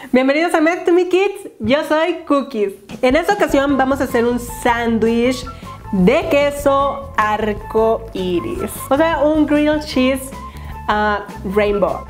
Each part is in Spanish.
Bienvenidos a Math to Me Kids, yo soy Cookies. En esta ocasión vamos a hacer un sándwich de queso arco iris, o sea, un grilled cheese rainbow.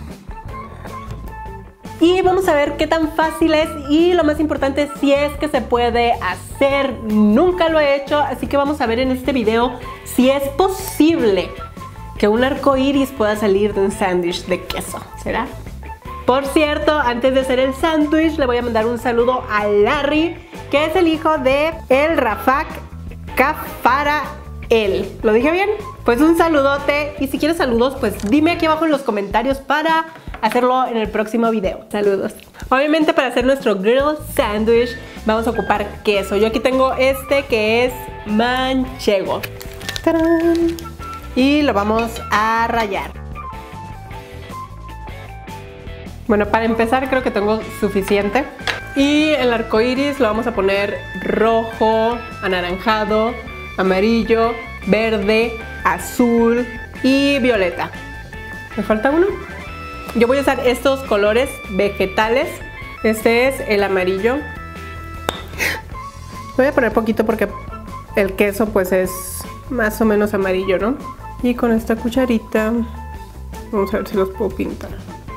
Y vamos a ver qué tan fácil es y lo más importante, si es que se puede hacer. Nunca lo he hecho, así que vamos a ver en este video si es posible que un arco iris pueda salir de un sándwich de queso. ¿Será? Por cierto, antes de hacer el sándwich, le voy a mandar un saludo a Larry, que es el hijo de el Rafak Kafarael. ¿Lo dije bien? Pues un saludote, y si quieres saludos, pues dime aquí abajo en los comentarios para hacerlo en el próximo video. Saludos. Obviamente, para hacer nuestro grilled sandwich vamos a ocupar queso. Yo aquí tengo este que es manchego. ¡Tarán! Y lo vamos a rallar. Bueno, para empezar creo que tengo suficiente. Y el arco iris lo vamos a poner rojo, anaranjado, amarillo, verde, azul y violeta. ¿Me falta uno? Yo voy a usar estos colores vegetales. Este es el amarillo. Voy a poner poquito porque el queso pues es más o menos amarillo, ¿no? Y con esta cucharita vamos a ver si los puedo pintar.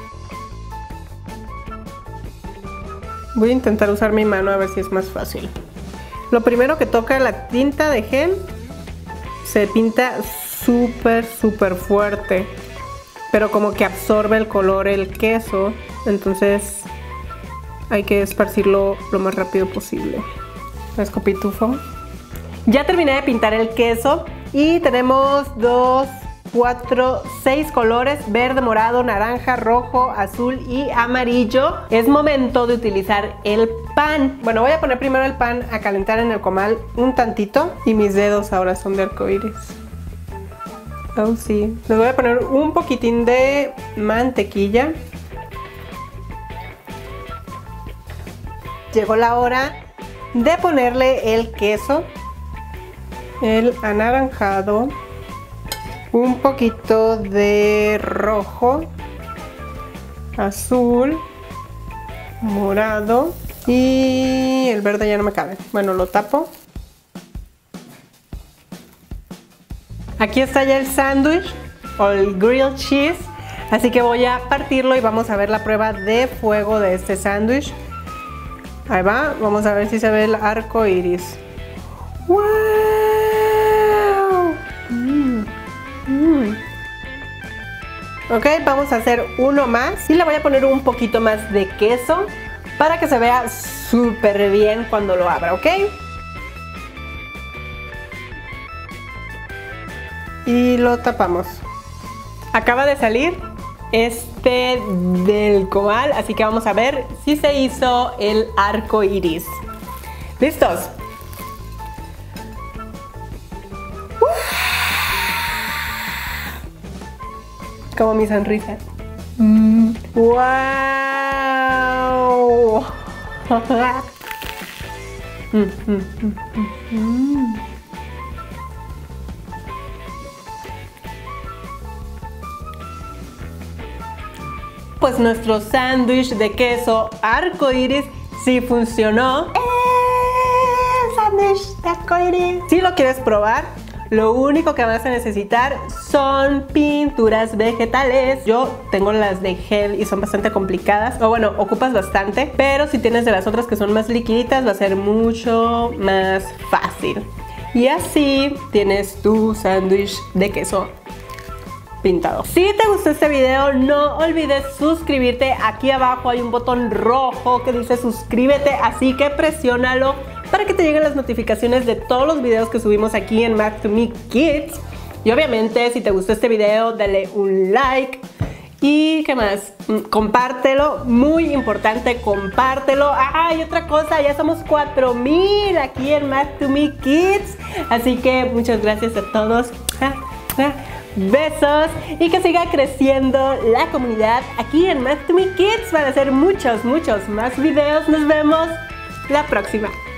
Voy a intentar usar mi mano a ver si es más fácil. Lo primero que toca la tinta de gel, se pinta súper fuerte, pero como que absorbe el color el queso, entonces hay que esparcirlo lo más rápido posible. Escopitufo. Ya terminé de pintar el queso y tenemos 2, 4, 6 colores: verde, morado, naranja, rojo, azul y amarillo. Es momento de utilizar el pan. Bueno, voy a poner primero el pan a calentar en el comal un tantito. Y mis dedos ahora son de arcoíris. Oh sí. Les voy a poner un poquitín de mantequilla. Llegó la hora de ponerle el queso, el anaranjado, un poquito de rojo, azul, morado y el verde ya no me cabe. Bueno, lo tapo. Aquí está ya el sándwich o el grilled cheese, así que voy a partirlo y vamos a ver la prueba de fuego de este sándwich. Ahí va, vamos a ver si se ve el arco iris. ¡Wow! Ok, vamos a hacer uno más y le voy a poner un poquito más de queso para que se vea súper bien cuando lo abra, ¿ok? Y lo tapamos. Acaba de salir este del comal, así que vamos a ver si se hizo el arco iris. ¿Listos? Como mi sonrisa. ¡Wow! Pues nuestro sándwich de queso arco iris sí funcionó. Sándwich de arco iris. Si lo quieres probar, lo único que vas a necesitar son pinturas vegetales. Yo tengo las de gel y son bastante complicadas. O bueno, ocupas bastante. Pero si tienes de las otras que son más liquiditas, va a ser mucho más fácil. Y así tienes tu sándwich de queso pintado. Si te gustó este video, no olvides suscribirte. Aquí abajo hay un botón rojo que dice suscríbete, así que presiónalo para que te lleguen las notificaciones de todos los videos que subimos aquí en Math to Me Kids. Y obviamente, si te gustó este video, dale un like. Y ¿qué más? Compártelo, muy importante, compártelo. Ah, y otra cosa, ya somos 4000 aquí en Math to Me Kids. Así que muchas gracias a todos. Besos y que siga creciendo la comunidad aquí en Math to Me Kids para hacer muchos más videos. Nos vemos la próxima.